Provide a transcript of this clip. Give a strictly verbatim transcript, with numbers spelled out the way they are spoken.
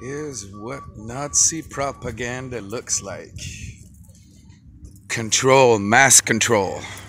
Here's what Nazi propaganda looks like. Control, mass control.